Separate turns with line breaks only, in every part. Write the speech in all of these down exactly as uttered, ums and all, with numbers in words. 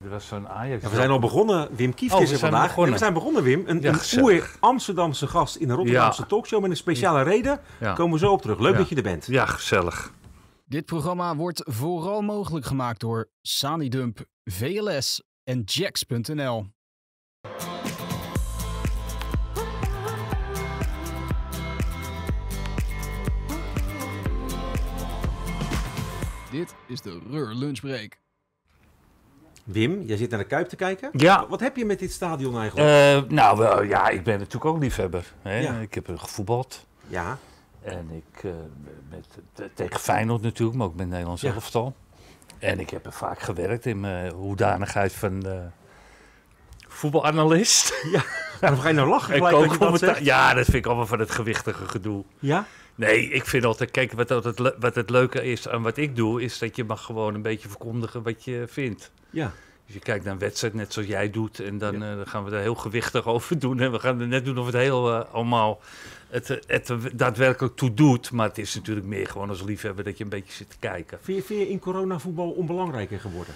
Er was zo'n Ajax.
Ja, we zijn al begonnen. Wim Kieft
oh,
is er vandaag. Nee, we zijn begonnen, Wim. Een,
ja,
een oer-Amsterdamse gast in de Rotterdamse
ja.
talkshow met een speciale reden.
Ja.
Komen we zo op terug. Leuk
ja.
dat je er bent.
Ja, gezellig.
Dit programma wordt vooral mogelijk gemaakt door Sanidump, V L S en Jax punt n l. Dit is de Reur Lunchbreak.
Wim, jij zit naar de Kuip te kijken.
Ja.
Wat heb je met dit stadion eigenlijk?
Uh, nou, wel, ja, ik ben natuurlijk ook liefhebber. Hè?
Ja.
Ik heb er gevoetbald.
Ja.
En ik, uh, met, tegen Feyenoord natuurlijk, maar ook met Nederlands
ja.
elftal. En ik heb er vaak gewerkt in mijn hoedanigheid van uh, voetbalanalist.
Ja, waarom ga je nou lachen gelijk dat je dat zegt?
Ja, dat vind ik allemaal van het gewichtige gedoe.
Ja?
Nee, ik vind altijd, kijk, wat, het, wat het leuke is aan wat ik doe, is dat je mag gewoon een beetje verkondigen wat je vindt.
Ja.
Dus je kijkt naar een wedstrijd net zoals jij doet en dan, ja. uh, dan gaan we er heel gewichtig over doen. En we gaan er net doen of het heel uh, allemaal het, het er daadwerkelijk toe doet. Maar het is natuurlijk meer gewoon als liefhebber dat je een beetje zit te kijken.
Vind je, vind je in coronavoetbal onbelangrijker geworden?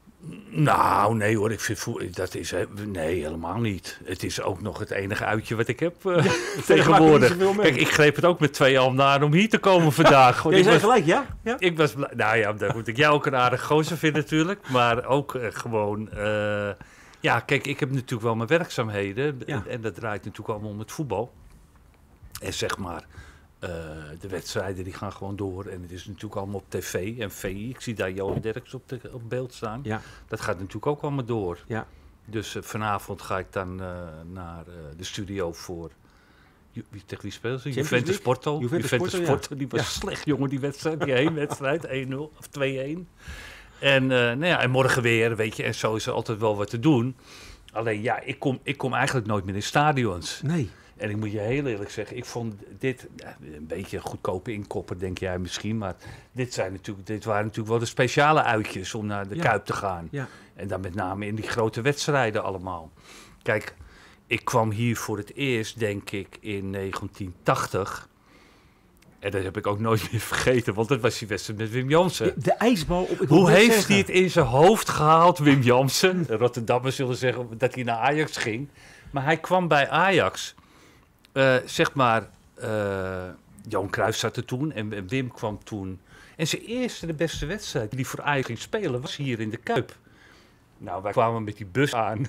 Nou, nee hoor, ik vind voetbal, dat is, nee, helemaal niet. Het is ook nog het enige uitje wat ik heb uh, ja, tegenwoordig. Kijk, ik greep het ook met twee handen aan om hier te komen vandaag.
Jij zei gelijk, ja?
ja? Ik was, nou ja, daar moet ik jou ook een aardig gozer vinden natuurlijk. Maar ook uh, gewoon, uh, ja, kijk, ik heb natuurlijk wel mijn werkzaamheden. Ja. En, en dat draait natuurlijk allemaal om het voetbal. En zeg maar... Uh, de wedstrijden die gaan gewoon door en het is natuurlijk allemaal op tv en V I. Ik zie daar Johan Derks op, de, op beeld staan. Ja. Dat gaat natuurlijk ook allemaal door. Ja. Dus uh, vanavond ga ik dan uh, naar uh, de studio voor... Ju- wie, tegen wie speelt ze? Juventus Porto.
Juventus
Juventus
Porto,
Porto, ja. Die was ja. slecht, jongen, die wedstrijd. Die heenwedstrijd, één nul of twee-een. En, uh, nou ja, en morgen weer, weet je, en zo is er altijd wel wat te doen. Alleen ja, ik kom, ik kom eigenlijk nooit meer in stadions.
Nee.
En ik moet je heel eerlijk zeggen, ik vond dit ja, een beetje goedkope inkopper, denk jij misschien. Maar dit, zijn natuurlijk, dit waren natuurlijk wel de speciale uitjes om naar de ja. Kuip te gaan. Ja. En dan met name in die grote wedstrijden allemaal. Kijk, ik kwam hier voor het eerst, denk ik, in negentien tachtig. En dat heb ik ook nooit meer vergeten, want dat was die wedstrijd met Wim Jansen.
De, de ijsbal op het
Hoe heeft zeggen. hij het in zijn hoofd gehaald, Wim Jansen? De Rotterdammers zullen zeggen dat hij naar Ajax ging. Maar hij kwam bij Ajax... Uh, zeg maar, uh, Johan Cruijff zat er toen en, en Wim kwam toen. En zijn eerste de beste wedstrijd die voor Ajax ging spelen was hier in de Kuip. Nou, wij kwamen met die bus aan.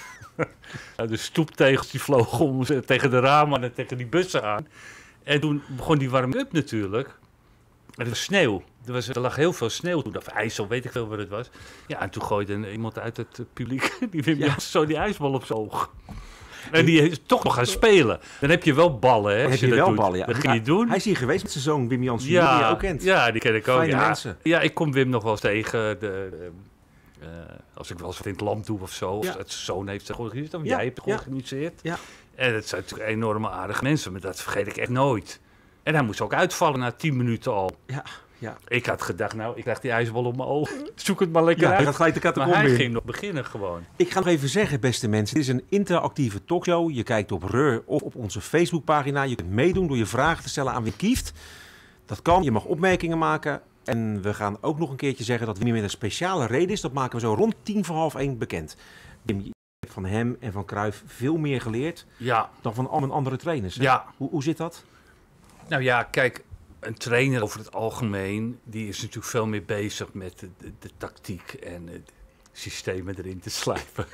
De stoeptegels die vlogen om tegen de ramen en tegen die bussen aan. En toen begon die warm-up natuurlijk. En er was sneeuw. Er, was, er lag heel veel sneeuw toen, of ijsel, weet ik veel wat het was. Ja, en toen gooide iemand uit het publiek, die Wim ja. zo die ijsbal op zijn oog. En die is toch nog gaan spelen. Dan heb je wel ballen, hè?
Dan heb je, je wel doet. ballen, ja.
Dat ging je doen.
Hij is hier geweest met zijn zoon Wim Jansen,
ja,
die je ook kent.
Ja, die ken ik ook.
Fijne
ja.
mensen.
Ja, ik kom Wim nog wel eens tegen. De, de, uh, als ik wel eens wat in het land doe of zo.
Ja.
Of het zijn zoon heeft het georganiseerd. Of
ja.
jij hebt het georganiseerd.
Ja.
En het zijn natuurlijk enorme aardige mensen. Maar dat vergeet ik echt nooit. En hij moest ook uitvallen na tien minuten al.
Ja. Ja.
Ik had gedacht, nou, ik krijg die ijsbal op mijn oog. Zoek het maar lekker
ja,
uit.
Gaat gelijk de catacombe
maar hij
in.
ging nog beginnen gewoon.
Ik ga nog even zeggen, beste mensen. Dit is een interactieve talkshow. Je kijkt op Reur of op onze Facebookpagina. Je kunt meedoen door je vragen te stellen aan Wim Kieft. Dat kan. Je mag opmerkingen maken. En we gaan ook nog een keertje zeggen dat Wim met een speciale reden is. Dat maken we zo rond tien voor half één bekend. Wim, je hebt van hem en van Cruijff veel meer geleerd
ja.
dan van al mijn andere trainers. Hè?
Ja.
Hoe, hoe zit dat?
Nou ja, kijk... Een trainer over het algemeen, die is natuurlijk veel meer bezig met de, de, de tactiek en de systemen erin te slijpen.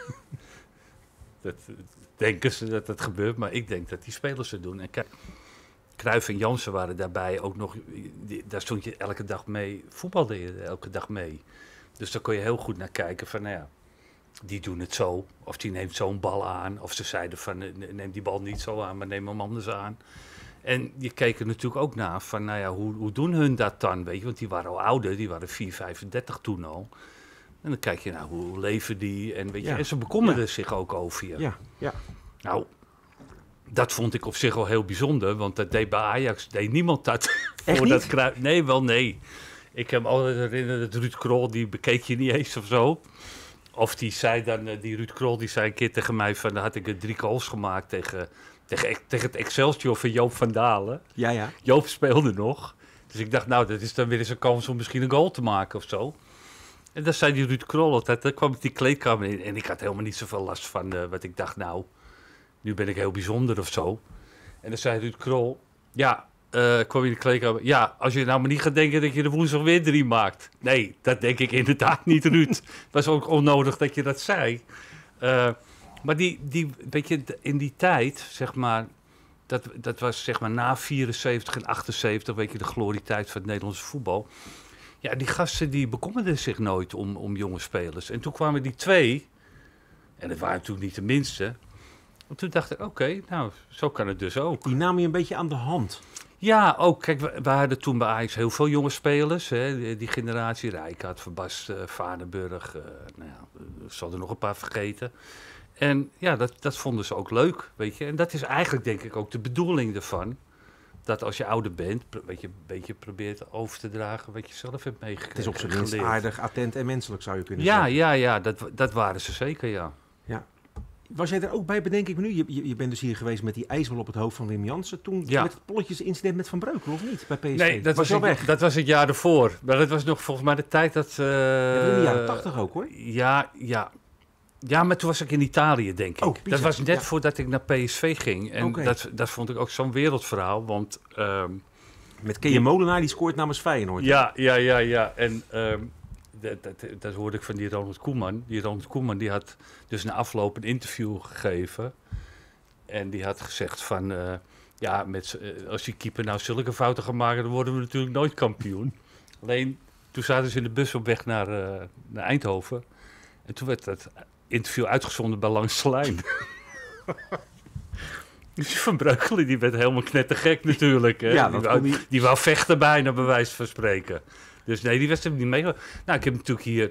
dat denken ze dat dat gebeurt, maar ik denk dat die spelers het doen. En kijk, Cruijff en Jansen waren daarbij ook nog, die, daar stond je elke dag mee, voetbalde je elke dag mee. Dus daar kon je heel goed naar kijken van, nou ja, die doen het zo, of die neemt zo'n bal aan. Of ze zeiden van, neem die bal niet zo aan, maar neem hem anders aan. En je keek er natuurlijk ook naar van, nou ja, hoe, hoe doen hun dat dan, weet je? Want die waren al ouder, die waren vier vijfendertig toen al. En dan kijk je, nou, hoe leven die? En, weet je,
ja.
en ze bekommerden
ja.
zich ook over je.
Ja, ja.
Nou, dat vond ik op zich wel heel bijzonder, want dat deed bij Ajax, deed niemand dat.
Echt
voor
niet?
Dat kruid. Nee, wel nee. Ik heb me altijd herinnerd dat Ruud Krol, die bekeek je niet eens of zo. Of die zei dan, die Ruud Krol, die zei een keer tegen mij van, dan had ik er drie goals gemaakt tegen... Tegen, tegen het Excelsior van Joop van Dalen.
Ja, ja.
Joop speelde nog. Dus ik dacht, nou, dat is dan weer eens een kans om misschien een goal te maken of zo. En dan zei die Ruud Krol altijd, dan kwam ik die kleedkamer in. En ik had helemaal niet zoveel last van uh, wat ik dacht, nou, nu ben ik heel bijzonder of zo. En dan zei Ruud Krol, ja, uh, kwam in de kleedkamer. Ja, als je nou maar niet gaat denken dat je de woensdag weer drie maakt. Nee, dat denk ik inderdaad niet, Ruud. Het was ook onnodig dat je dat zei. Uh, maar die, die, weet je, in die tijd, zeg maar, dat, dat was zeg maar na vierenzeventig en achtenzeventig, weet je, de glorietijd van het Nederlandse voetbal. Ja, die gasten die bekommerden zich nooit om, om jonge spelers. En toen kwamen die twee, en dat waren natuurlijk niet de minste. En toen dacht ik, oké, okay, nou, zo kan het dus ook.
Die nam je een beetje aan de hand.
Ja, ook. Kijk, we, we hadden toen bij Ajax heel veel jonge spelers. Hè, die, die generatie, Rijkaard, Verbast, uh, Vaardenburg. Uh, nou ja, ik zal er nog een paar vergeten. En ja, dat, dat vonden ze ook leuk, weet je. En dat is eigenlijk denk ik ook de bedoeling ervan. Dat als je ouder bent, weet je, een beetje probeert over te dragen wat je zelf hebt meegekregen.
Het is op zijn minst aardig, attent en menselijk, zou je kunnen
ja,
zeggen.
Ja, ja, dat, dat waren ze zeker, ja.
Ja. Was jij er ook bij, bedenk ik me nu? Je, je, je bent dus hier geweest met die ijsbal op het hoofd van Wim Jansen. Toen ja. met het polletjes-incident met Van Breukelen, of niet? Bij P S V?
Nee, dat was,
was
het, weg. dat was het jaar ervoor. Maar dat was nog volgens mij de tijd dat... Uh,
ja, in de jaren tachtig ook, hoor.
Ja, ja. Ja, maar toen was ik in Italië, denk ik.
Oh,
dat was net ja. voordat ik naar P S V ging. En
okay.
dat, dat vond ik ook zo'n wereldverhaal, want... Um,
met Keje Molenaar, die scoort namens Feyenoord.
Ja, ja, ja, ja. En um, dat, dat, dat hoorde ik van die Ronald Koeman. Die Ronald Koeman die had dus na afloop een interview gegeven. En die had gezegd van... Uh, ja, met, uh, als die keeper nou zulke fouten gaat maken, dan worden we natuurlijk nooit kampioen. Alleen, toen zaten ze in de bus op weg naar, uh, naar Eindhoven. En toen werd dat interview uitgezonden bij Langs de Lijn. Dus Van Breukelen, die werd helemaal knettergek natuurlijk. Hè?
Ja,
die, wou, die... die wou vechten bijna, bij wijze van spreken. Dus nee, die was er niet mee. Nou, ik heb natuurlijk hier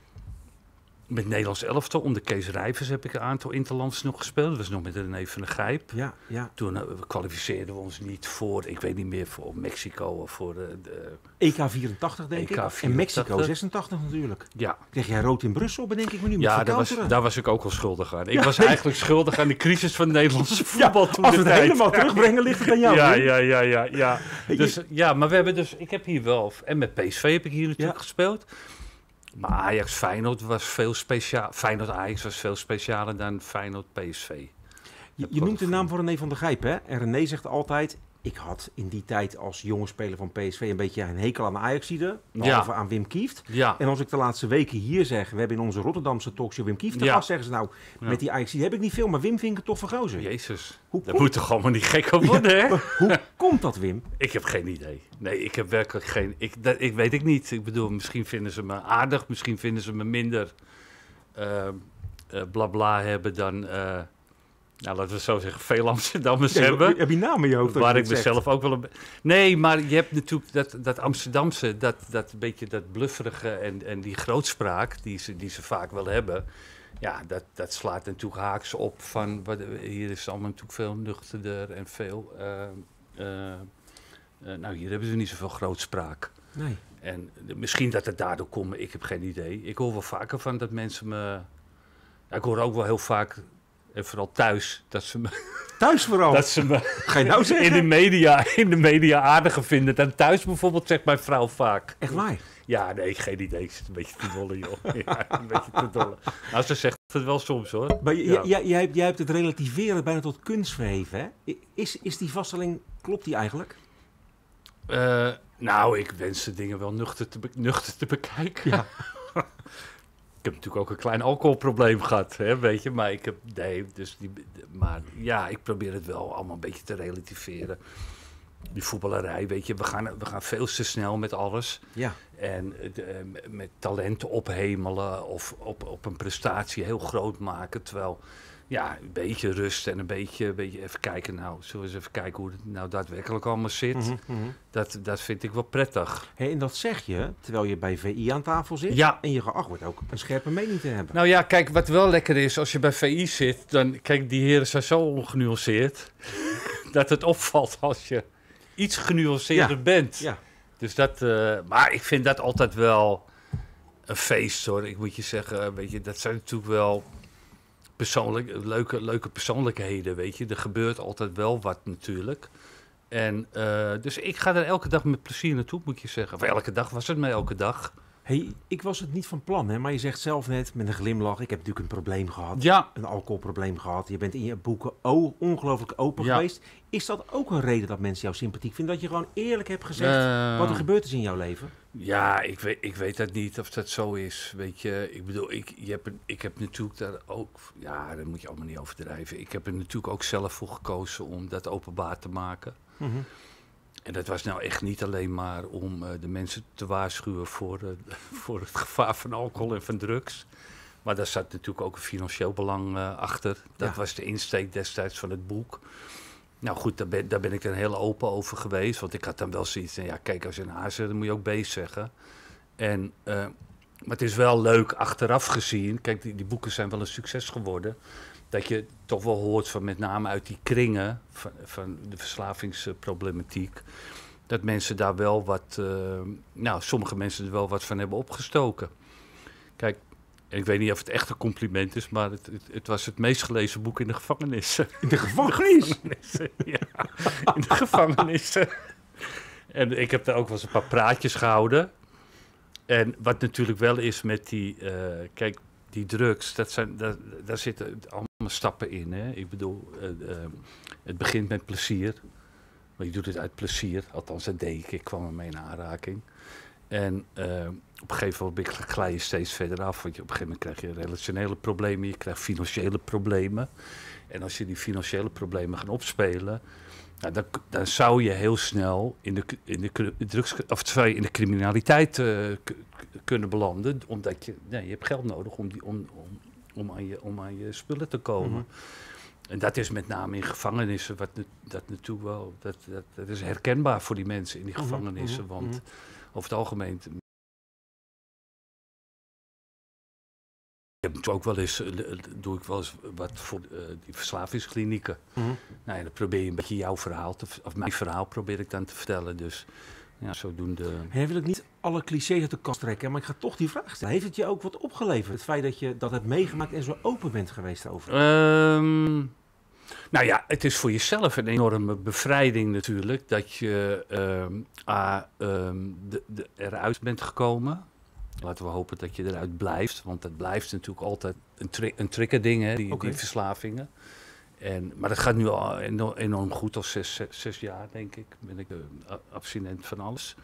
met Nederlands elftal, onder Kees Rijvers heb ik een aantal interlands nog gespeeld. Dat was nog met René van der Gijp.
Ja, ja.
Toen uh, kwalificeerden we ons niet voor, ik weet niet meer, voor Mexico of voor de... de
E K vierentachtig, denk
E K
ik.
vierentachtig.
En Mexico zesentachtig natuurlijk.
Ja.
Kreeg jij rood in Brussel, bedenk ik me nu, met
Ja, daar was, daar was ik ook wel schuldig aan. Ik ja, was nee. eigenlijk schuldig aan de crisis van het Nederlandse voetbal
ja,
toen
als
de
we het
tijd.
helemaal terugbrengen, ligt het aan jou.
Ja, ja, ja, ja, ja. Dus, ja, maar we hebben dus, ik heb hier wel, en met P S V heb ik hier natuurlijk ja. gespeeld. Maar Ajax Feyenoord was veel speciaal. Feyenoord Ajax was veel specialer dan Feyenoord P S V.
Je, je noemt de naam van René van der Gijp, hè? En René zegt altijd: ik had in die tijd als jonge speler van P S V een beetje een hekel aan Ajaxide, behalve ja. aan Wim Kieft.
Ja.
En als ik de laatste weken hier zeg, we hebben in onze Rotterdamse talkshow Wim Kieft te gast, ja. zeggen ze nou, ja. met die Ajaxide heb ik niet veel, maar Wim vind ik het toch vergozen.
Jezus, hoe dat moet toch allemaal niet gek op worden, ja. hè?
Hoe komt dat, Wim?
Ik heb geen idee. Nee, ik heb werkelijk geen... Ik, dat, ik weet ik niet. Ik bedoel, misschien vinden ze me aardig, misschien vinden ze me minder uh, uh, blabla hebben dan... Uh, Nou, laten we zo zeggen, veel Amsterdammers
nee,
hebben.
Heb je naam in je hoofd?
Waar ik mezelf ook wel een... Nee, maar je hebt natuurlijk dat, dat Amsterdamse, dat, dat beetje dat blufferige en, en die grootspraak die ze, die ze vaak wel hebben. Ja, dat, dat slaat natuurlijk haaks op van... Wat, hier is het allemaal natuurlijk veel nuchterder en veel... Uh, uh, uh, nou, hier hebben ze niet zoveel grootspraak.
Nee.
En uh, misschien dat het daardoor komt, ik heb geen idee. Ik hoor wel vaker van dat mensen me... Ja, ik hoor ook wel heel vaak... En vooral thuis, dat ze me...
Thuis vooral?
Dat ze me
Ga je nou zeggen?
In de media, in de media aardiger vinden. En thuis bijvoorbeeld zegt mijn vrouw vaak.
Echt waar?
Ja, nee, geen idee. Ik zit een beetje te dolle, joh. Ja, een beetje te dolle. Nou, ze zegt het wel soms, hoor.
Maar
ja.
jij, jij, jij hebt het relativeren bijna tot kunst verheven, hè? Is, is die vaststelling, klopt die eigenlijk?
Uh, nou, ik wens de dingen wel nuchter te, be- nuchter te bekijken.
Ja.
Ik heb natuurlijk ook een klein alcoholprobleem gehad, hè, weet je. Maar ik heb, nee, dus die, maar ja, ik probeer het wel allemaal een beetje te relativeren. Die voetballerij, weet je, we gaan, we gaan veel te snel met alles.
Ja.
En de, met talenten ophemelen of op, op een prestatie heel groot maken. Terwijl, ja, een beetje rust en een beetje, een beetje even kijken. Nou, zullen we eens even kijken hoe het nou daadwerkelijk allemaal zit.
Mm-hmm, mm-hmm.
Dat, dat vind ik wel prettig.
Hey, en dat zeg je terwijl je bij V I aan tafel zit.
Ja.
En je geacht wordt ook een scherpe mening te hebben.
Nou ja, kijk, wat wel lekker is als je bij V I zit, dan, kijk, die heren zijn zo ongenuanceerd dat het opvalt als je iets genuanceerder
ja.
bent.
Ja.
Dus dat, uh, maar ik vind dat altijd wel een feest, hoor. Ik moet je zeggen, weet je, dat zijn natuurlijk wel persoonlijk, leuke, leuke persoonlijkheden, weet je. Er gebeurt altijd wel wat natuurlijk. En uh, dus ik ga er elke dag met plezier naartoe, moet je zeggen. Of elke dag was het maar elke dag.
Hey, ik was het niet van plan, hè, maar je zegt zelf net met een glimlach, ik heb natuurlijk een probleem gehad.
Ja.
Een alcoholprobleem gehad. Je bent in je boeken oh, ongelooflijk open
Ja.
geweest. Is dat ook een reden dat mensen jou sympathiek vinden? Dat je gewoon eerlijk hebt gezegd
Uh,
wat er gebeurd is in jouw leven?
Ja, ik weet, ik weet dat niet of dat zo is. Weet je, ik bedoel, ik, je hebt, ik heb natuurlijk daar ook... Ja, daar moet je allemaal niet overdrijven. Ik heb er natuurlijk ook zelf voor gekozen om dat openbaar te maken.
Mm-hmm.
En dat was nou echt niet alleen maar om uh, de mensen te waarschuwen voor, uh, voor het gevaar van alcohol en van drugs. Maar daar zat natuurlijk ook een financieel belang uh, achter. Dat
Ja.
was de insteek destijds van het boek. Nou goed, daar ben, daar ben ik dan heel open over geweest. Want ik had dan wel zoiets van, ja kijk, als je een A zegt, dan moet je ook B zeggen. En, uh, maar het is wel leuk achteraf gezien. Kijk, die, die boeken zijn wel een succes geworden. Dat je toch wel hoort van met name uit die kringen van, van de verslavingsproblematiek. Dat mensen daar wel wat, uh, nou sommige mensen er wel wat van hebben opgestoken. Kijk, ik weet niet of het echt een compliment is, maar het, het, het was het meest gelezen boek in de gevangenissen.
In de gevangenis?
Ja, in de gevangenissen. En ik heb daar ook wel eens een paar praatjes gehouden. En wat natuurlijk wel is met die, uh, kijk, die drugs, dat zijn, daar, daar zitten allemaal stappen in. Hè? Ik bedoel, uh, uh, het begint met plezier. Maar je doet het uit plezier, althans dat deed ik. Ik kwam ermee in aanraking. En uh, op een gegeven moment glij je steeds verder af. Want je, op een gegeven moment krijg je relationele problemen, je krijgt financiële problemen. En als je die financiële problemen gaat opspelen, nou, dan, dan zou je heel snel in de, in de, drugs, of sorry, in de criminaliteit uh, k- kunnen belanden. Omdat je, nee, je hebt geld nodig om, die, om, om, om, aan je, om aan je spullen te komen. Mm-hmm. En dat is met name in gevangenissen, wat dat natuurlijk wel, dat, dat, dat is herkenbaar voor die mensen in die
Mm-hmm.
gevangenissen. Want
Mm-hmm.
over het algemeen. Ik heb ook wel eens, doe ik wel eens wat voor uh, die verslavingsklinieken.
Mm-hmm.
Nou ja, dan probeer je een beetje jouw verhaal, te, of mijn verhaal probeer ik dan te vertellen. Dus ja, zodoende.
Hij wil ik niet alle clichés uit de kast trekken, maar ik ga toch die vraag stellen. Heeft het je ook wat opgeleverd? Het feit dat je dat hebt meegemaakt en zo open bent geweest over?
Um, nou ja, het is voor jezelf een enorme bevrijding natuurlijk. Dat je um, a, um, de, de, eruit bent gekomen. Laten we hopen dat je eruit blijft. Want dat blijft natuurlijk altijd een, tri- een triggerding, hè, die, okay. die verslavingen. En, maar dat gaat nu al enorm, enorm goed. Al zes, zes, zes jaar, denk ik, ben ik uh, abstinent van alles.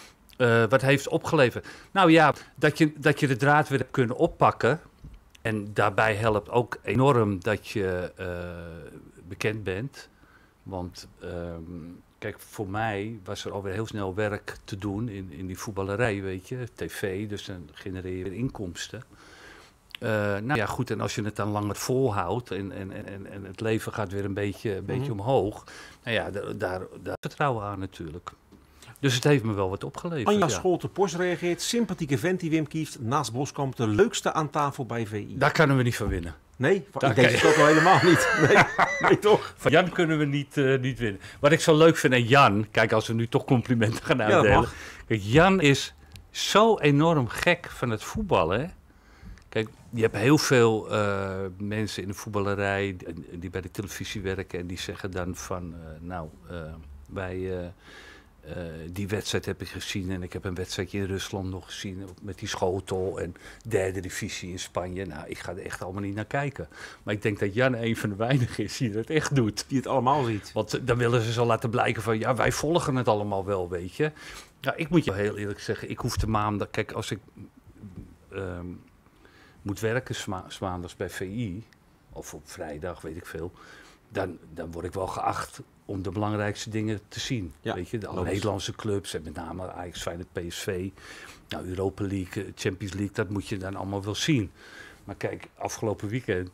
Uh, wat heeft opgeleverd? Nou ja, dat je, dat je de draad weer hebt kunnen oppakken. En daarbij helpt ook enorm dat je uh, bekend bent. Want um, kijk, voor mij was er alweer heel snel werk te doen in, in die voetballerij, weet je. tv, dus dan genereer je weer inkomsten. Uh, nou ja, goed, en als je het dan langer volhoudt en, en, en, en het leven gaat weer een beetje, een beetje mm-hmm. omhoog. Nou ja, daar, daar, daar vertrouwen aan natuurlijk. Dus het heeft me wel wat opgeleverd.
Anja
ja.
Scholte-Pors reageert. Sympathieke vent die Wim Kieft. Naast Boskamp de leukste aan tafel bij V I.
Daar kunnen we niet van winnen.
Nee, van deze stad wel helemaal niet. Nee, nee toch?
Van Jan kunnen we niet, uh, niet winnen. Wat ik zo leuk vind aan Jan, kijk als we nu toch complimenten gaan uitdelen. Ja, kijk, Jan is zo enorm gek van het voetballen. Hè? Kijk, je hebt heel veel uh, mensen in de voetballerij die, die bij de televisie werken en die zeggen dan van, uh, nou, uh, wij... Uh, Uh, die wedstrijd heb ik gezien en ik heb een wedstrijdje in Rusland nog gezien met die schotel en derde divisie in Spanje. Nou, ik ga er echt allemaal niet naar kijken. Maar ik denk dat Jan een van de weinigen is die dat echt doet.
Die het allemaal ziet.
Want uh, dan willen ze zo laten blijken van, ja, wij volgen het allemaal wel, weet je. Ja, ik moet je heel eerlijk zeggen, ik hoef de maandag, kijk, als ik uh, moet werken maandags bij V I, of op vrijdag, weet ik veel, dan, dan word ik wel geacht om de belangrijkste dingen te zien. Ja, weet je, de alle Nederlandse clubs en met name Ajax, Feyenoord, P S V, nou, Europa League, Champions League, dat moet je dan allemaal wel zien. Maar kijk, afgelopen weekend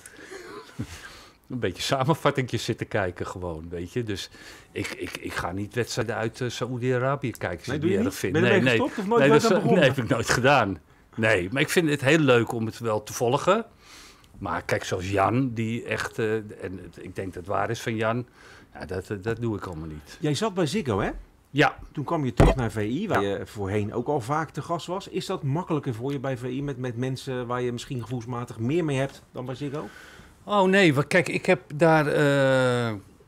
een beetje samenvattingjes zitten kijken gewoon, weet je. Dus ik, ik, ik ga niet wedstrijden uit uh, Saoedi-Arabië kijken.
Nee, doe je niet?
Vind.
Ben je
nee,
nee,
nee,
gestopt of nooit
nee,
dat,
dat, nee, heb ik nooit gedaan. Nee, maar ik vind het heel leuk om het wel te volgen. Maar kijk, zoals Jan, die echt, uh, en ik denk dat het waar is van Jan, ja, dat, dat doe ik allemaal niet.
Jij zat bij Ziggo, hè?
Ja.
Toen kwam je terug naar V I, waar ja. je voorheen ook al vaak te gast was. Is dat makkelijker voor je bij V I met, met mensen waar je misschien gevoelsmatig meer mee hebt dan bij Ziggo?
Oh nee, want kijk, ik heb daar uh,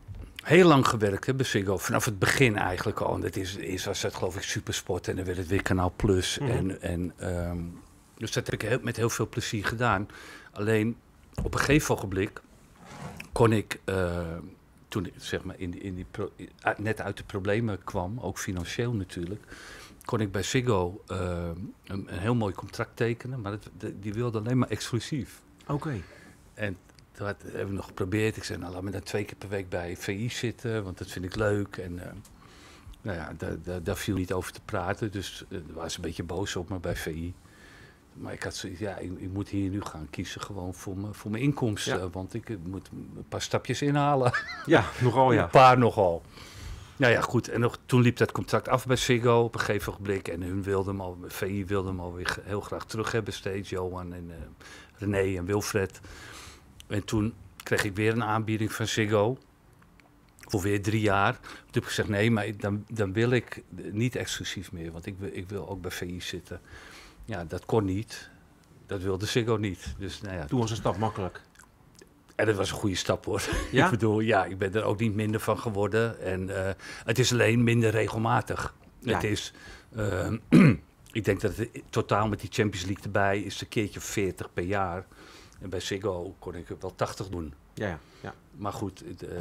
Heel lang gewerkt hè, bij Ziggo. Vanaf het begin eigenlijk al. En dat is, is was het geloof ik Supersport en dan werd het weer Kanaal Plus. Mm-hmm. en, en, um, dus dat heb ik heel, met heel veel plezier gedaan. Alleen op een gegeven ogenblik kon ik, uh, toen ik zeg maar in die, in die pro, net uit de problemen kwam, ook financieel natuurlijk, kon ik bij Ziggo uh, een, een heel mooi contract tekenen. Maar het, de, die wilde alleen maar exclusief.
Oké. Okay.
En dat hebben we nog geprobeerd. Ik zei, nou laat me dan twee keer per week bij V I zitten, want dat vind ik leuk. En uh, nou ja, daar, daar, daar viel niet over te praten. Dus uh, was een beetje boos op me bij V I. Maar ik had zoiets, ja, ik, ik moet hier nu gaan kiezen gewoon voor, me, voor mijn inkomsten. Ja. Want ik uh, moet een paar stapjes inhalen.
Ja, nogal ja.
Een paar nogal. Nou ja, goed. En nog, toen liep dat contract af bij Ziggo op een gegeven ogenblik. En hun wilde hem al, V I wilde hem alweer heel graag terug hebben steeds. Johan en uh, René en Wilfred. En toen kreeg ik weer een aanbieding van Ziggo. Voor weer drie jaar. Toen heb ik gezegd, nee, maar dan, dan wil ik niet exclusief meer. Want ik wil, ik wil ook bij V I zitten. Ja, dat kon niet. Dat wilde Ziggo niet. Dus, nou ja,
toen was een stap makkelijk.
En dat was een goede stap hoor.
Ja?
Ik bedoel, ja, ik ben er ook niet minder van geworden. En uh, het is alleen minder regelmatig. Ja. Het is, uh, ik denk dat het totaal met die Champions League erbij is een keertje veertig per jaar. En bij Ziggo kon ik wel tachtig doen.
Ja, ja. ja.
Maar goed, het, uh,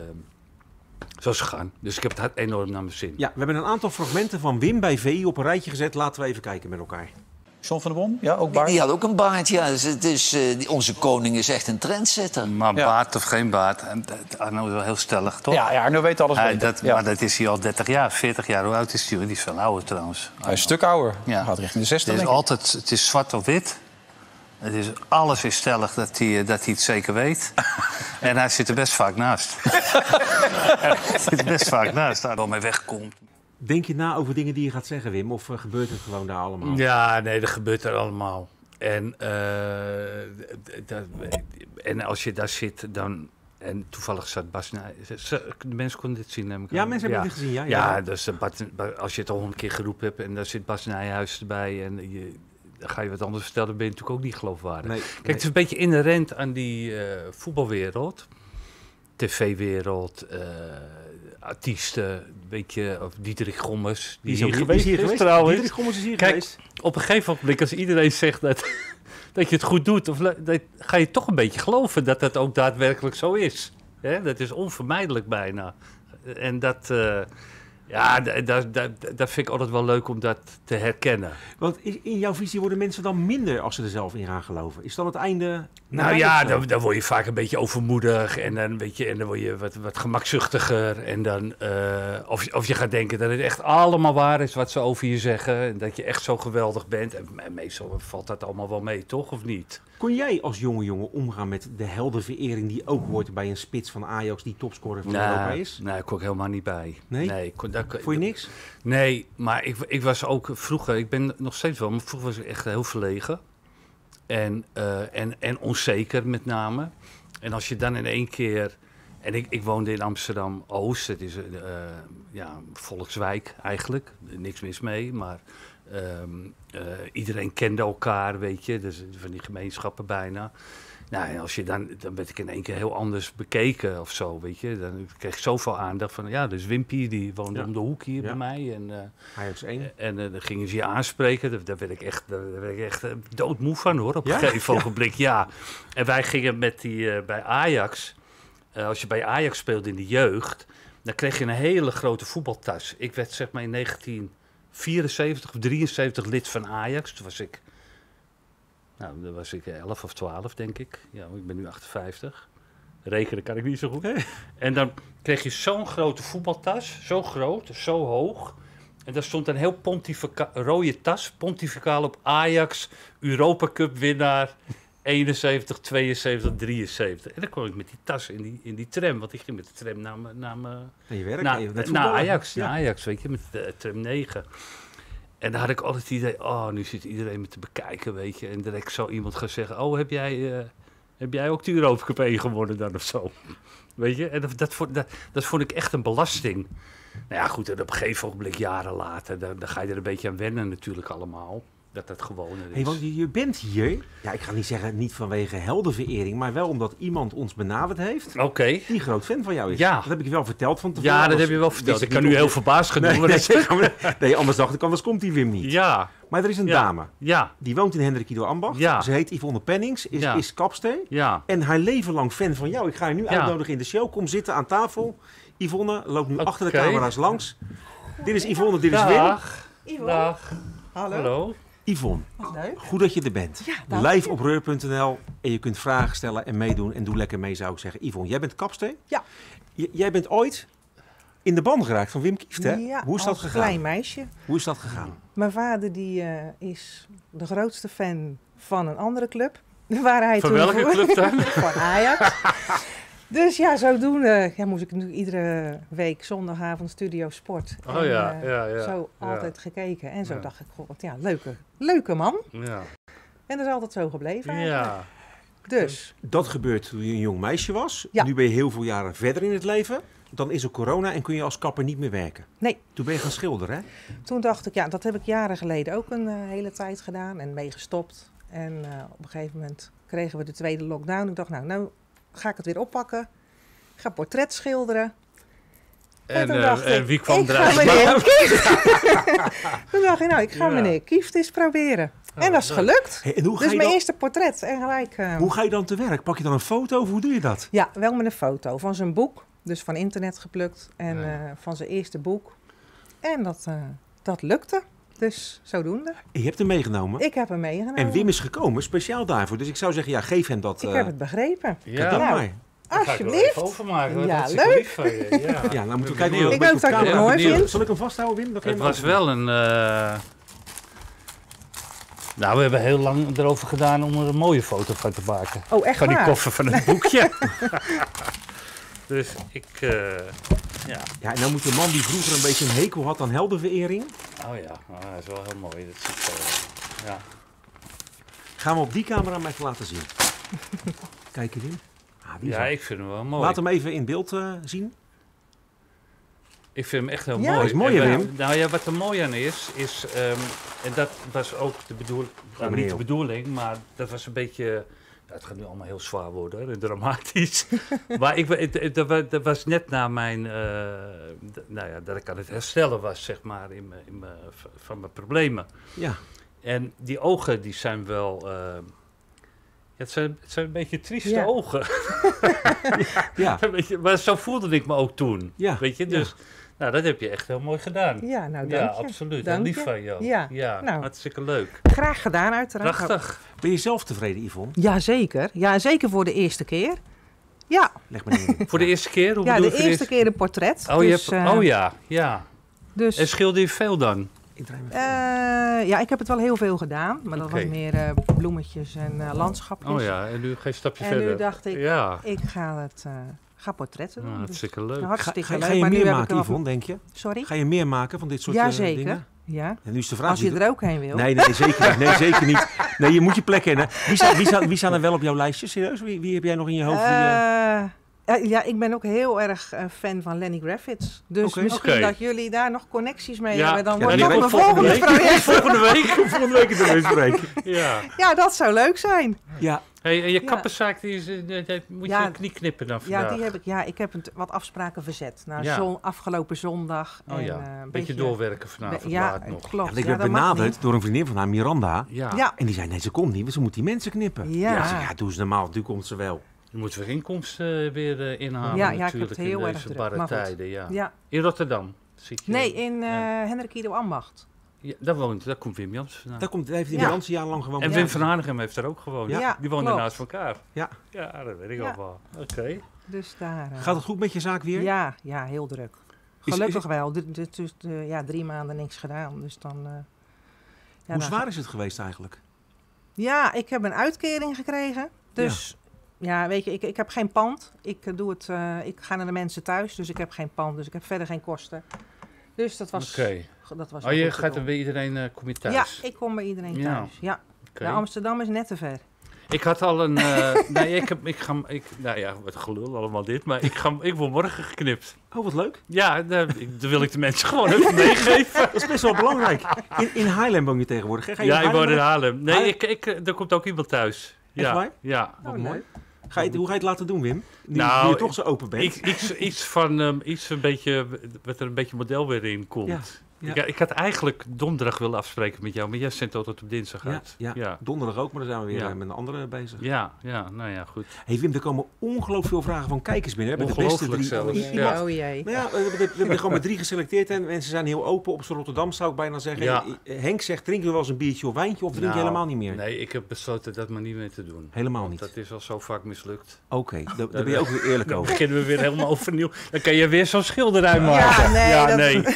zo is het gegaan. Dus ik heb het enorm naar mijn zin.
Ja, we hebben een aantal fragmenten van Wim bij V I op een rijtje gezet. Laten we even kijken met elkaar.
John van der Bom, ja, ook baard?
Die had ook een baard, ja. Dus het is, uh, die, onze koning is echt een trendsetter.
Maar
ja.
baard of geen baard, Arno is wel heel stellig, toch?
Ja, ja Arno weet alles
hij,
beter.
dat,
Ja.
Maar dat is hij al dertig jaar, veertig jaar. Hoe oud is hij? Die is veel ouder trouwens.
Hij is een stuk ouder.
Ja.
Hij gaat richting de zestig,
het is altijd, het is zwart of wit. Het is, alles is stellig dat hij, dat hij het zeker weet. En hij zit er best vaak naast. Hij zit er best vaak naast, daar wel mee wegkomt.
Denk je na over dingen die je gaat zeggen, Wim? Of uh, gebeurt het gewoon daar allemaal?
Ja, nee, dat gebeurt er allemaal. En, uh, dat, en als je daar zit, dan... En toevallig zat Bas Nijhuis... De mensen konden dit zien, neem ik aan.
Ja, mensen hebben ja. dit gezien, ja.
Ja, ja dus, als je het al honderd keer geroepen hebt en daar zit Bas Nijhuis erbij... en je, dan ga je wat anders vertellen, dan ben je natuurlijk ook niet geloofwaardig.
Nee,
Kijk,
nee.
het is een beetje inherent aan die uh, voetbalwereld. tv-wereld, uh, artiesten, een beetje, of Diederik Gommers.
Die is hier geweest, hier geweest trouwens. Diederik Gommers is hier
Kijk,
geweest.
Op een gegeven moment, als iedereen zegt dat, dat je het goed doet, of, dat, ga je toch een beetje geloven dat dat ook daadwerkelijk zo is. Hè? Dat is onvermijdelijk bijna. En dat... Uh, Ja, dat, dat, dat vind ik altijd wel leuk om dat te herkennen.
Want in jouw visie worden mensen dan minder als ze er zelf in gaan geloven? Is dan het einde?
Nou ja, dan, dan word je vaak een beetje overmoedig en dan, weet je, en dan word je wat, wat gemakzuchtiger. En dan, uh, of, of je gaat denken dat het echt allemaal waar is wat ze over je zeggen. En dat je echt zo geweldig bent. En, en meestal valt dat allemaal wel mee, toch? Of niet?
Kon jij als jonge jongen omgaan met de heldenverering die ook hoort bij een spits van Ajax die topscorer van
nou,
Europa is?
Nee, ik kon ik helemaal niet bij.
Nee?
nee ik kon, daar,
Vond je niks?
Nee, maar ik, ik was ook vroeger, ik ben nog steeds wel, maar vroeger was ik echt heel verlegen. En, uh, en, en onzeker met name. En als je dan in één keer... En ik, ik woonde in Amsterdam-Oost. Het is een uh, ja, volkswijk eigenlijk. Niks mis mee, maar... Um, uh, iedereen kende elkaar, weet je. Dus van die gemeenschappen bijna. Nou, en als je dan... Dan werd ik in één keer heel anders bekeken of zo, weet je. Dan kreeg ik zoveel aandacht van... Ja, dus Wimpy, die woonde ja. om de hoek hier ja. bij mij. En, uh,
Ajax één.
En uh, dan gingen ze je aanspreken. Daar, daar werd ik echt, daar werd ik echt uh, doodmoe van, hoor. Op
ja?
een gegeven
ja.
ogenblik, ja. En wij gingen met die... Uh, bij Ajax... Uh, als je bij Ajax speelde in de jeugd... Dan kreeg je een hele grote voetbaltas. Ik werd zeg maar in negentien vierenzeventig of drieënzeventig lid van Ajax. Toen was ik... Nou, dan was ik elf of twaalf, denk ik. Ja, ik ben nu achtenvijftig. Rekenen kan ik niet zo goed.
Nee.
En dan kreeg je zo'n grote voetbaltas. Zo groot, zo hoog. En daar stond een heel pontifica- rode tas. Pontificaal op Ajax. Europa Cup winnaar. eenenzeventig, tweeënzeventig, drieënzeventig. En dan kwam ik met die tas in die, in die tram. Want ik ging met de tram naar, me, naar, me,
naar je werk.
naar,
naar,
naar Ajax.
Ja.
Naar Ajax, weet je. Met de tram negen. En dan had ik altijd het idee, oh, nu zit iedereen me te bekijken, weet je. En direct zou iemand gaan zeggen, oh, heb jij, uh, heb jij ook de Europa Cup één gewonnen dan of zo? Weet je, en dat, dat, dat, dat vond ik echt een belasting. Nou ja, goed, en op een gegeven ogenblik, jaren later, dan, dan ga je er een beetje aan wennen natuurlijk allemaal. dat het gewoner is.
Hey, want je, je bent hier, ja, ik ga niet zeggen niet vanwege heldenverering, maar wel omdat iemand ons benaderd heeft
Oké.
die groot fan van jou is.
Ja.
Dat heb ik je wel verteld van tevoren.
Ja, dat
anders
heb je wel verteld.
wist
Ik
niet
kan nu
of
heel
je-
verbaasd genoeg
Nee,
worden.
nee, nee, nee, anders dacht ik, anders komt die Wim niet.
Ja,
Maar er is een
Ja.
dame,
ja,
die woont in Hendrik Ido Ambacht.
Ja.
Ze heet Yvonne Pennings, is,
Ja.
is kapster.
ja.
En haar leven lang fan van jou. Ik ga je nu
Ja.
uitnodigen in de show. Kom zitten aan tafel. Yvonne loopt nu
Oké.
achter de camera's langs. Dit is Yvonne, dit is Wim.
Dag.
Yvonne.
Dag.
Hallo.
Hallo.
Yvonne,
Wat leuk.
goed dat je er bent.
Ja, dank je.
Live op reur punt n l en je kunt vragen stellen en meedoen. En doe lekker mee, zou ik zeggen. Yvonne, jij bent kapster?
Ja.
J- jij bent ooit in de band geraakt van Wim Kieft, hè?
Ja,
Hoe is dat
als
gegaan?
klein meisje.
Hoe is dat gegaan?
Mijn vader die, eh, is de grootste fan van een andere club. Waar hij
Van
toen
welke
voor-
club dan?
Van Ajax. Dus ja, zodoende ja, moest ik nu iedere week zondagavond Studio Sport.
Oh
En,
ja,
eh,
ja, ja.
Zo
ja.
altijd gekeken. En zo
Ja.
dacht ik, goh, wat ja, leuke, leuke man.
Ja.
En dat is altijd zo gebleven eigenlijk.
Ja.
Dus,
Dat gebeurt toen je een jong meisje was.
Ja.
Nu ben je heel veel jaren verder in het leven. Dan is er corona en kun je als kapper niet meer werken.
nee.
Toen ben je gaan schilderen, hè?
Toen dacht ik, ja, dat heb ik jaren geleden ook een eh, hele tijd gedaan en mee gestopt. En eh, op een gegeven moment kregen we de tweede lockdown. Ik dacht, nou, nou ga ik het weer oppakken. Ik ga portret schilderen.
En,
toen
eh,
dacht
en
ik,
wie kwam
ik ga
eruit?
meneer Kieft. Toen dacht ik, nou, ik ga
Ja.
meneer Kieft eens proberen.
Oh,
en dat is
leuk.
gelukt.
Hey, en hoe ga,
Dus
je
mijn
dan,
eerste portret. En gelijk, eh,
hoe ga je dan te werk? Pak je dan een foto of hoe doe je dat?
ja, wel met een foto van zijn boek. Dus van internet geplukt. En
Ja.
eh, van zijn eerste boek. En dat, eh, dat lukte. Dus zodoende.
Je hebt hem meegenomen.
Ik heb hem meegenomen.
En Wim is gekomen, speciaal daarvoor. Dus ik zou zeggen, ja, geef hem dat.
Ik
eh,
heb het begrepen.
kijk
Ja,
dan
Nou,
maar.
daar ga ik wel
Alsjeblieft.
even overmaken. Wat
Ja,
hartstikke
leuk.
lief van je. Ja,
Ja, nou moeten we
ben
kijken.
benieuwd.
Ik hoop dat ik het
Ja,
mooi
benieuwd.
vind.
Zal ik hem vasthouden, Wim? Dan kan je
Het
hem
was
openen.
wel een... eh, Nou, we hebben heel lang erover gedaan om er een mooie foto van te maken.
Oh, echt
Van die
waar?
koffer van het boekje. Dus ik... eh, ja.
Ja, en dan moet de man die vroeger een beetje een hekel had aan heldenverering.
Oh ja, oh, dat is wel heel mooi. Dat ziet zo... Ja.
Gaan we op die camera maar even laten zien. Kijk Wim. Ah, die is
ja,
er.
ik vind hem wel mooi.
Laat hem even in beeld eh, zien.
Ik vind hem echt heel
Ja.
mooi.
Hij is mooi,
En
hè,
wa-
Wim?
Nou ja, wat er mooi aan is, is... ehm, en dat was ook de bedoeling... Nou, niet de
Manueel.
bedoeling, maar dat was een beetje... Ja, het gaat nu allemaal heel zwaar worden hoor, en dramatisch. maar ik, wa- het- het- dat wa- dat was net na mijn... eh, d- nou ja, dat ik aan het herstellen was, zeg maar, in mijn- in mijn- v- van mijn problemen.
Ja.
En die ogen, die zijn wel... eh, ja, het, zijn, het zijn een beetje trieste
Ja.
ogen.
Ja.
Een beetje, maar zo voelde ik me ook toen.
Ja.
Weet je, dus... Nou, dat heb je echt heel mooi gedaan.
Ja, nou
Ja,
dank je.
absoluut.
Dank
Heel lief
je.
van jou.
Ja, nou.
hartstikke leuk.
Graag gedaan uiteraard.
Prachtig.
Ben je zelf tevreden, Yvonne?
Ja, zeker. Ja, zeker voor de eerste keer. Ja,
Leg maar neer.
Voor de eerste keer? Hoe
ja
bedoel
de
je voor
eerste keer een portret.
Oh, je
dus,
hebt,
eh,
oh ja, ja.
Dus,
En schilder je veel dan?
Ik draai me
eh, ja, ik heb het wel heel veel gedaan. Maar dat
Oké.
was meer eh, bloemetjes en eh, landschapjes.
Oh ja, en nu ga je een stapje
En
verder.
nu dacht ik,
Ja,
ik ga, het, eh, ga portretten doen.
nou,
Dus
hartstikke leuk.
Ga,
hartstikke
ga,
leuk.
ga je
maar nu
meer
heb ik
maken,
wel-
Yvonne, denk je?
Sorry?
Ga je meer maken van dit soort
Ja,
eh,
zeker.
dingen?
Ja.
En nu is de vraag...
Als je
wie-
er ook heen wil.
Nee, nee, zeker niet. Nee, zeker niet. Nee, je moet je plek kennen. Wie staan, wie staan, wie staan er wel op jouw lijstje, serieus? Wie, wie heb jij nog in je hoofd? Die, eh,
Eh, ja, ja, ik ben ook heel erg eh, fan van Lenny Kravitz. Dus
Oké.
misschien
Oké.
dat jullie daar nog connecties mee
Ja,
hebben. Dan
ja,
wordt
die
dat
komt
mijn volgende
volgende week.
project.
Volgende week.
volgende week het er spreken.
Ja.
Ja, dat zou leuk zijn.
Ja,
Hey, en je
Ja.
kapperszaak, die is, eh, die- die- moet
Ja.
je knie knippen dan vandaag?
Ja, die heb ik, ja, ik heb een t- wat afspraken verzet. Nou,
Ja.
zon, afgelopen zondag.
Oh
en,
ja,
eh,
een beetje doorwerken vanavond
Ja,
laat nog.
klopt.
want ik
Ja,
werd
dat mag
benaderd
niet.
door een vriendin van haar, Miranda.
Ja.
Ja.
En die zei, nee, ze komt niet, want ze moet die mensen knippen.
Ja.
ik zei, ja, doe ze normaal, nu komt ze wel.
Je moet weer inkomsten eh, weer eh, inhalen
Ja, ja, ik heb
natuurlijk
het heel
in
erg
deze
druk,
barre
maar goed.
tijden. Ja.
Ja.
In Rotterdam zit je.
Nee, in eh
Ja.
Hendrik Ido Ambacht.
Ja, daar woont, daar komt Wim Jans vandaan.
Daar, komt, daar heeft die
Ja.
Miranda jarenlang gewoond.
En
Ja.
Wim van Hanegem heeft daar ook gewoond.
Ja,
Die woonden
klopt.
naast elkaar.
Ja.
Ja, dat weet ik
Ja.
ook wel. Oké.
Dus daar... eh,
Gaat het goed met je zaak weer?
Ja, ja, heel druk.
Is-
Gelukkig
is-
wel. Dit dit is eh, ja, drie maanden niks gedaan. Dus dan... eh, ja,
Hoe
dan-
zwaar is het geweest eigenlijk?
Ja, ik heb een uitkering gekregen. Dus ja, weet je, ik, ik heb geen pand. Ik, eh, doe het, eh, ik ga naar de mensen thuis, dus ik heb geen pand. Dus ik heb verder geen kosten. Dus dat was...
Oké.
Dat was
Oh,
wel
je
goed te
gaat
doen.
dan bij iedereen, eh kom je
Ja,
thuis?
ik kom bij iedereen
Ja.
thuis. Ja.
Oké.
Ja, Amsterdam is net te ver.
Ik had al een... Uh, nee, ik heb... Ik ga, ik, nou ja, wat gelul allemaal dit. Maar ik, ga, ik word morgen geknipt.
Oh, wat leuk.
Ja, dat wil ik de mensen gewoon even meegeven.
Dat is best wel belangrijk. In, in Haarlem woon je tegenwoordig. Hè? Ga je
ja,
in
ik woon in
Haarlem?
Haarlem. Nee, ik, ik, er komt ook iemand thuis.
Echt
ja,
waar?
Ja.
Wat oh, mooi. Ga je, hoe ga je het laten doen, Wim? Nu,
nou,
nu je toch zo open bent.
Iets, iets, iets van... Um, iets een beetje... Wat er een beetje model weer in komt.
Ja. Ja.
Ik, ik had eigenlijk donderdag willen afspreken met jou, maar jij zendt altijd op dinsdag uit.
Ja, ja. ja. Donderdag ook, maar dan zijn we weer ja. met een andere bezig.
Ja, ja, nou ja, goed.
Hey Wim, er komen ongelooflijk veel vragen van kijkers binnen. Hè?
Ongelooflijk
de beste drie,
zelfs.
Ja. Oh jee.
Nou ja, we, we, we hebben er gewoon met drie geselecteerd en mensen zijn heel open. Op z'n Rotterdam zou ik bijna zeggen. Ja. Henk zegt, drinken we wel eens een biertje of wijntje of drink
nou,
je helemaal niet meer?
Nee, ik heb besloten dat maar niet meer te doen.
Helemaal niet?
Dat is al zo vaak mislukt.
Oké, okay, daar ben je ook weer eerlijk over.
Dan beginnen we weer helemaal overnieuw. Dan kan je weer zo'n schilderij maken.
Ja, nee.
Ja,
dat...
nee.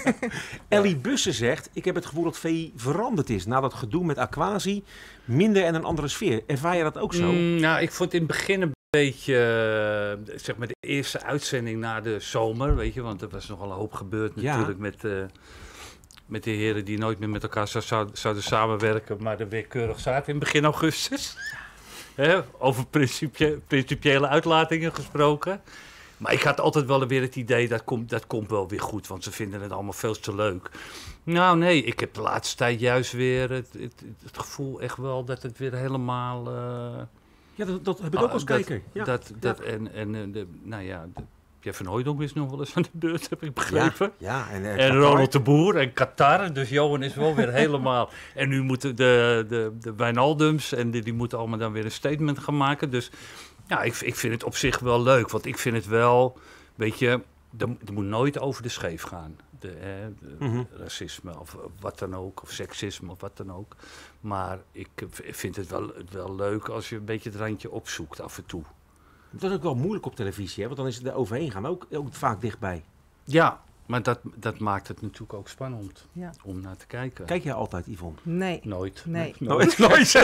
Ellie Bussen zegt, ik heb het gevoel dat V I veranderd is. Na dat gedoe met Aquasi, minder en een andere sfeer. Ervaar je dat ook zo?
Mm, nou, ik vond in het begin een beetje, uh, zeg maar de eerste uitzending na de zomer, weet je. Want er was nogal een hoop gebeurd natuurlijk ja. met, uh, met de heren die nooit meer met elkaar zou, zouden samenwerken. Maar er weer keurig zaten in begin augustus. He, over principie, principiële uitlatingen gesproken. Maar ik had altijd wel weer het idee, dat komt, dat komt wel weer goed, want ze vinden het allemaal veel te leuk. Nou nee, ik heb de laatste tijd juist weer het, het, het gevoel echt wel dat het weer helemaal... Uh,
ja, dat, dat heb ik ook als
dat,
kijker. Ja.
Dat, dat, ja. En, en de, nou ja, de, Jeff van Hooijdonk is nog wel eens aan de beurt, heb ik begrepen.
Ja, ja, en, uh,
en Ronald de Boer en Qatar, dus Johan is wel weer helemaal... En nu moeten de, de, de Wijnaldums en die, die moeten allemaal dan weer een statement gaan maken, dus... Ja, ik, ik vind het op zich wel leuk, want ik vind het wel, weet je, er, er moet nooit over de scheef gaan. De, eh, de mm-hmm. Racisme of wat dan ook, of seksisme of wat dan ook. Maar ik vind het wel, het wel leuk als je een beetje het randje opzoekt af en toe.
Dat is ook wel moeilijk op televisie, hè? Want dan is het er overheen gaan ook, ook vaak dichtbij.
Ja, maar dat, dat maakt het natuurlijk ook spannend ja. om naar te kijken.
Kijk jij altijd, Yvonne?
Nee.
Nooit.
Nee.
Nooit. Nooit.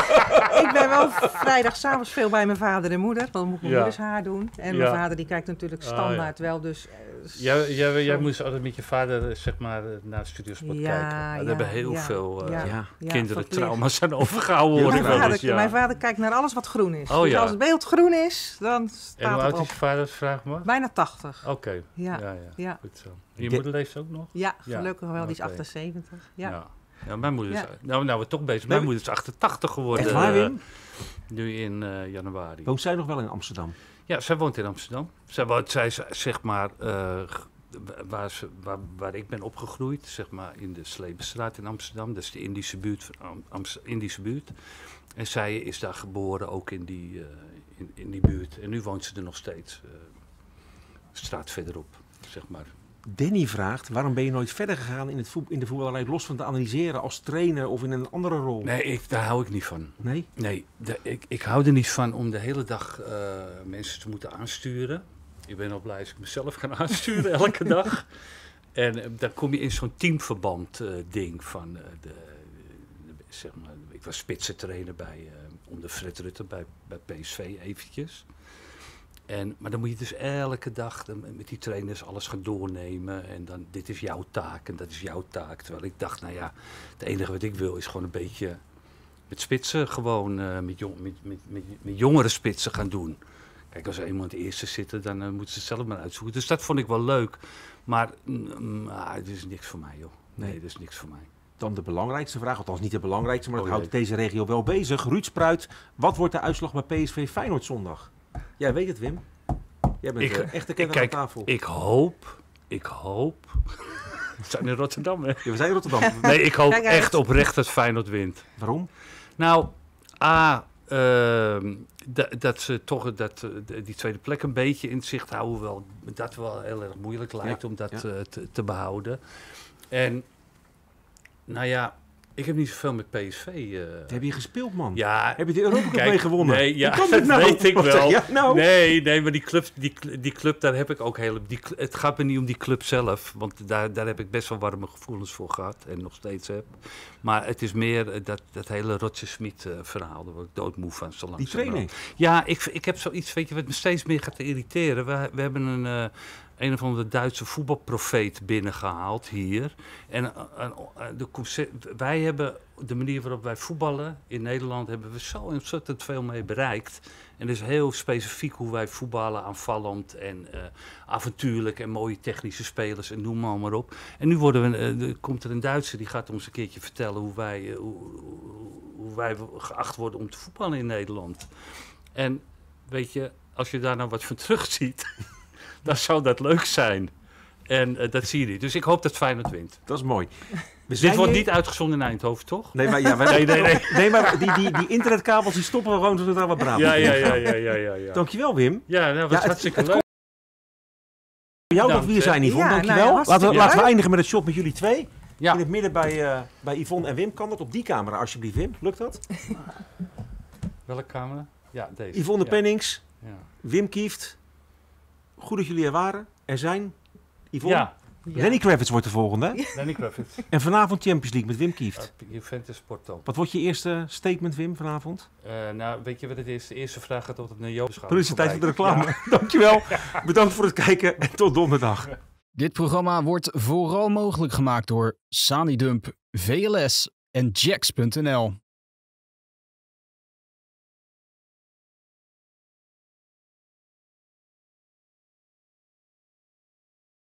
Ik ben wel vrijdag 's avonds veel bij mijn vader en moeder. Dan moet ik mijn ja. moeders haar doen. En ja. mijn vader die kijkt natuurlijk standaard ah, ja. wel. Dus, uh,
jij, jij, jij moest altijd met je vader zeg maar, naar Studiosport ja, kijken. Maar ja, er hebben heel ja, veel uh, ja, kinderen ja, trauma's aan overgehouden worden.
Mijn vader, ja. mijn vader kijkt naar alles wat groen is.
Oh,
dus
ja.
als het beeld groen is, dan staat
en hoe
het
oud
op.
is je vader, vraag me?
Bijna tachtig.
Oké. Okay.
Ja.
Ja, ja.
ja.
Goed zo. En je moeder leeft ook nog?
Ja, gelukkig wel. Die is okay. achtenzeventig. Ja.
ja. Ja, mijn moeder is... Ja. Nou, nou, we toch bezig. Mijn moeder is achtentachtig geworden.
Echt waar, Wim?
Uh, nu in uh, januari.
Woont zij nog wel in Amsterdam?
Ja, zij woont in Amsterdam. Zij woont, zij is, zeg maar, uh, waar, ze, waar, waar ik ben opgegroeid, zeg maar, in de Sleepenstraat in Amsterdam. Dat is de Indische buurt. Van Amst- Indische buurt. En zij is daar geboren, ook in die, uh, in, in die buurt. En nu woont ze er nog steeds. Uh, straat verderop, zeg maar.
Danny vraagt, waarom ben je nooit verder gegaan in, het voet, in de voetballerij, los van te analyseren als trainer of in een andere rol?
Nee, ik, daar hou ik niet van.
Nee?
Nee, de, ik, ik hou er niet van om de hele dag uh, mensen te moeten aansturen. Ik ben al blij als ik mezelf ga aansturen elke dag. En uh, dan kom je in zo'n teamverband uh, ding van, uh, de, de, zeg maar, ik was spitsentrainer bij, uh, onder Fred Rutte bij, bij P S V eventjes. En, maar dan moet je dus elke dag dan, met die trainers alles gaan doornemen. En dan, dit is jouw taak en dat is jouw taak. Terwijl ik dacht, nou ja, het enige wat ik wil is gewoon een beetje met spitsen gewoon, uh, met, jong, met, met, met, met jongere spitsen gaan doen. Kijk, als er eenmaal in het eerste zitten, dan uh, moeten ze het zelf maar uitzoeken. Dus dat vond ik wel leuk. Maar mm, ah, het is niks voor mij, joh. Nee, nee, dat is niks voor mij.
Dan de belangrijkste vraag, althans niet de belangrijkste, maar dat oh, houdt deze regio wel bezig. Ruud Spruit, wat wordt de uitslag bij P S V Feyenoord zondag? Jij weet het, Wim. Jij bent ik, uh, echt de kenner aan tafel.
Ik hoop, ik hoop... We zijn in Rotterdam, hè? Ja,
we zijn in Rotterdam.
Nee, ik hoop echt oprecht dat Feyenoord wint.
Waarom?
Nou, A, uh, d- dat ze toch dat, uh, die tweede plek een beetje in zicht houden. Hoewel dat wel heel erg moeilijk lijkt ja, om dat ja. uh, te, te behouden. En, nou ja... Ik heb niet zoveel met P S V. Uh...
Heb je gespeeld, man?
Ja.
Heb je de Europa Cup mee gewonnen?
Nee, ja,
dat
nou? weet ik wel.
Ja, nou?
Nee, nee, maar die club, die, die club, daar heb ik ook hele... Die, het gaat me niet om die club zelf, want daar, daar heb ik best wel warme gevoelens voor gehad en nog steeds heb. Maar het is meer dat, dat hele Roger-Smit uh, verhaal, daar word ik doodmoe van. Zo
die training?
Ja, ik, ik heb zoiets, weet je, wat me steeds meer gaat irriteren. We, we hebben een... Uh, een of andere Duitse voetbalprofeet binnengehaald hier. En uh, uh, de concept, wij hebben de manier waarop wij voetballen in Nederland, hebben we zo ontzettend veel mee bereikt. En het is heel specifiek hoe wij voetballen, aanvallend en uh, avontuurlijk en mooie technische spelers en noem maar, maar op. En nu worden we, uh, er komt er een Duitser die gaat ons een keertje vertellen hoe wij, uh, hoe, hoe wij geacht worden om te voetballen in Nederland. En weet je, als je daar nou wat van terugziet, dan zou dat leuk zijn. En uh, dat zie je niet. Dus ik hoop dat Feyenoord wint.
Dat is mooi. We
Dit wordt
hier...
niet uitgezonden in Eindhoven, toch?
Nee, maar, ja, wij... nee, nee, nee. nee, maar die, die, die internetkabels die stoppen we gewoon zodra we praten.
Ja, ja, ja, ja, ja, ja, ja.
Dankjewel, Wim.
Ja, dat was
ja, het,
hartstikke
het
leuk.
Komt... jou
Dank,
dat we hier zijn, Yvonne.
Ja,
Dankjewel.
nou ja,
laten, we,
ja.
laten we eindigen met het shot met jullie twee.
Ja.
In het midden bij, uh, bij Yvonne en Wim. Kan dat op die camera, alsjeblieft, Wim? Lukt dat?
Welke camera? Ja, deze.
Yvonne
ja.
Pennings,
Ja.
Wim Kieft. Goed dat jullie er waren. Er zijn. Yvonne.
Ja,
Ja.
Lenny Kravitz wordt de volgende. Hè?
Lenny Kravitz.
En vanavond Champions League met Wim Kieft.
Uh, Juventus Porto.
Wat wordt je eerste statement, Wim, vanavond?
Uh, nou, weet je wat het is? De eerste vraag gaat altijd naar Joost.
Politie, tijd voor de reclame. Dankjewel. Bedankt voor het kijken en tot donderdag.
Dit programma wordt vooral mogelijk gemaakt door Sanidump, V L S en Jax punt n l.